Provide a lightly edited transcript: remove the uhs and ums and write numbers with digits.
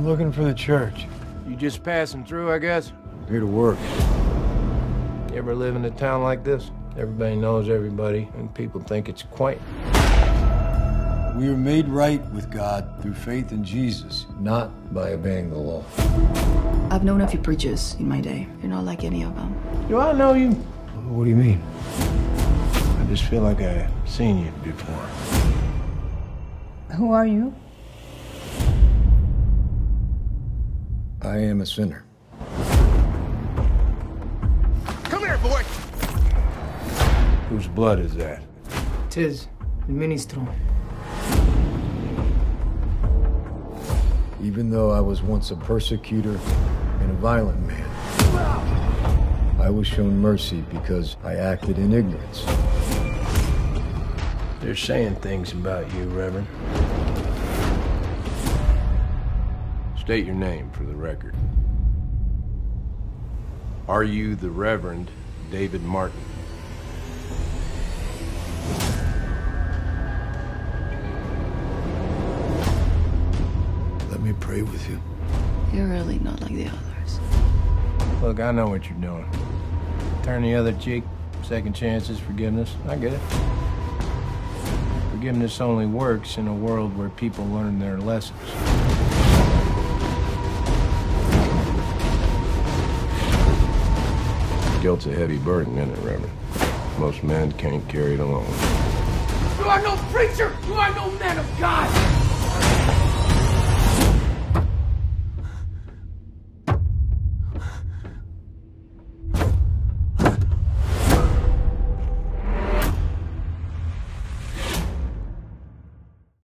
I'm looking for the church. You just passing through, I guess? Here to work. You ever live in a town like this? Everybody knows everybody, and people think it's quaint. We were made right with God through faith in Jesus, not by obeying the law. I've known a few preachers in my day. You're not like any of them. Do I know you? What do you mean? I just feel like I've seen you before. Who are you? I am a sinner. Come here, boy! Whose blood is that? Tis el ministro. Even though I was once a persecutor and a violent man, I was shown mercy because I acted in ignorance. They're saying things about you, Reverend. State your name for the record. Are you the Reverend David Martin? Let me pray with you. You're really not like the others. Look, I know what you're doing. Turn the other cheek, second chances, forgiveness. I get it. Forgiveness only works in a world where people learn their lessons. Guilt's a heavy burden, isn't it, Reverend? Most men can't carry it alone. You are no preacher! You are no man of God!